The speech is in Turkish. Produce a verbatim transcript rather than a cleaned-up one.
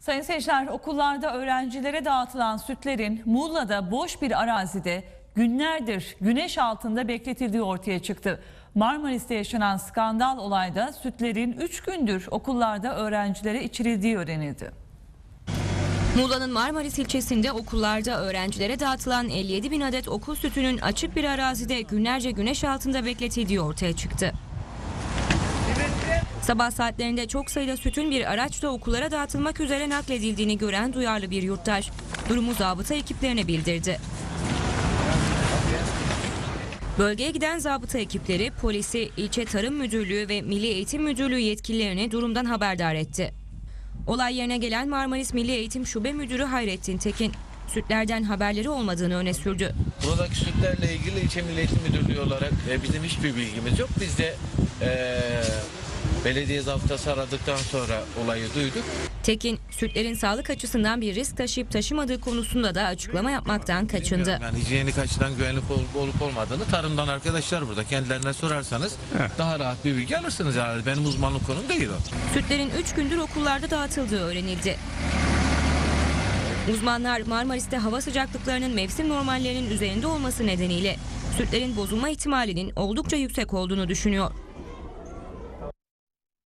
Sayın seyirciler, okullarda öğrencilere dağıtılan sütlerin Muğla'da boş bir arazide günlerdir güneş altında bekletildiği ortaya çıktı. Marmaris'te yaşanan skandal olayda sütlerin üç gündür okullarda öğrencilere içirildiği öğrenildi. Muğla'nın Marmaris ilçesinde okullarda öğrencilere dağıtılan elli yedi bin adet okul sütünün açık bir arazide günlerce güneş altında bekletildiği ortaya çıktı. Sabah saatlerinde çok sayıda sütün bir araçla okullara dağıtılmak üzere nakledildiğini gören duyarlı bir yurttaş durumu zabıta ekiplerine bildirdi. Bölgeye giden zabıta ekipleri polisi, ilçe tarım müdürlüğü ve Milli Eğitim Müdürlüğü yetkililerini durumdan haberdar etti. Olay yerine gelen Marmaris Milli Eğitim Şube Müdürü Hayrettin Tekin, sütlerden haberleri olmadığını öne sürdü. Buradaki sütlerle ilgili ilçe Milli Eğitim Müdürlüğü olarak e, bizim hiçbir bilgimiz yok. Biz de e, belediye zabıtası aradıktan sonra olayı duyduk. Tekin, sütlerin sağlık açısından bir risk taşıyıp taşımadığı konusunda da açıklama yapmaktan kaçındı. Yani hijyenik açıdan güvenlik olup, olup olmadığını tarımdan arkadaşlar burada kendilerine sorarsanız evet, daha rahat bir bilgi alırsınız. Yani benim uzmanlık konum değil o. Sütlerin üç gündür okullarda dağıtıldığı öğrenildi. Uzmanlar Marmaris'te hava sıcaklıklarının mevsim normallerinin üzerinde olması nedeniyle sütlerin bozulma ihtimalinin oldukça yüksek olduğunu düşünüyor.